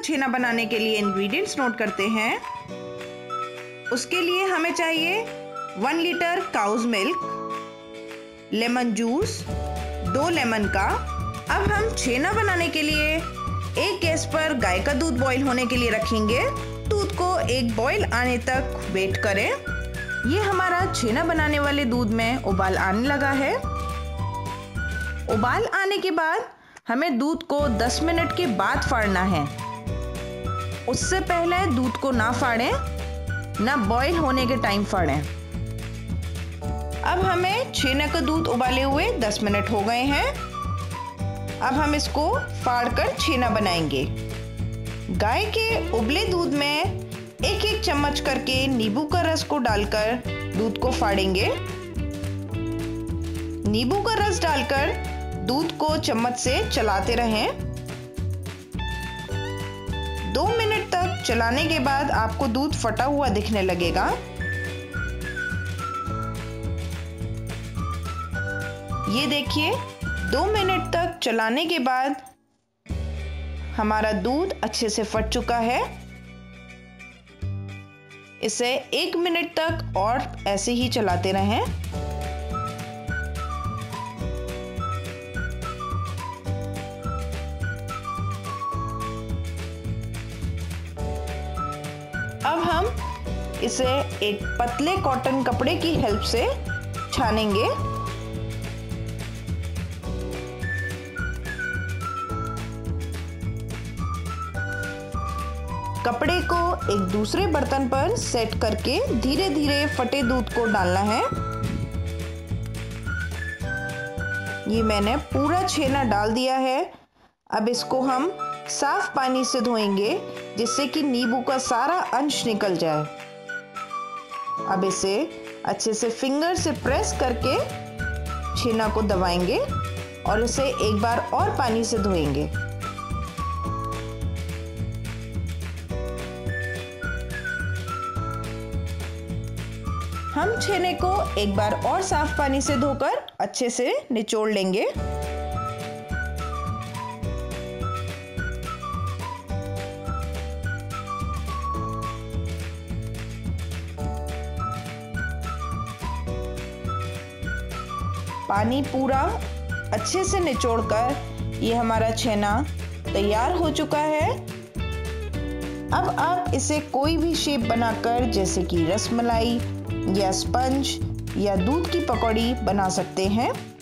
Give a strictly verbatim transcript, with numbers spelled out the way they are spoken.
छेना बनाने के लिए इंग्रेडिएंट्स नोट करते हैं। उसके लिए हमें चाहिए one litre cow's milk, lemon juice, दो लेमन का। अब हम छेना बनाने के लिए एक गैस पर गाय का दूध बॉईल होने के लिए रखेंगे। दूध को एक बॉईल आने तक वेट करें। ये हमारा छेना बनाने वाले दूध में उबाल आने लगा है। उबाल आने के बाद हमें दूध को दस मिनट के बाद फाड़ना है। उससे पहले दूध को ना फाड़ें, ना बॉईल होने के टाइम फाड़ें। अब हमें छेना का दूध उबाले हुए दस मिनट हो गए हैं। अब हम इसको फाड़कर छेना बनाएंगे। गाय के उबले दूध में एक एक चम्मच करके नींबू का रस को डालकर दूध को फाड़ेंगे। नींबू का रस डालकर दूध को चम्मच से चलाते रहें। दो मिनट तक चलाने के बाद आपको दूध फटा हुआ दिखने लगेगा। ये देखिए, दो मिनट तक चलाने के बाद हमारा दूध अच्छे से फट चुका है। इसे एक मिनट तक और ऐसे ही चलाते रहें। अब हम इसे एक पतले कॉटन कपड़े की हेल्प से छानेंगे। कपड़े को एक दूसरे बर्तन पर सेट करके धीरे धीरे फटे दूध को डालना है। ये मैंने पूरा छेना डाल दिया है। अब इसको हम साफ पानी से धोएंगे जिससे कि नींबू का सारा अंश निकल जाए। अब इसे अच्छे से फिंगर से प्रेस करके छेना को दबाएंगे और इसे एक बार और पानी से धोएंगे। हम छेने को एक बार और साफ पानी से धोकर अच्छे से निचोड़ लेंगे। पानी पूरा अच्छे से निचोड़कर ये हमारा छेना तैयार हो चुका है। अब आप इसे कोई भी शेप बनाकर, जैसे कि रसमलाई या स्पंज या दूध की पकौड़ी बना सकते हैं।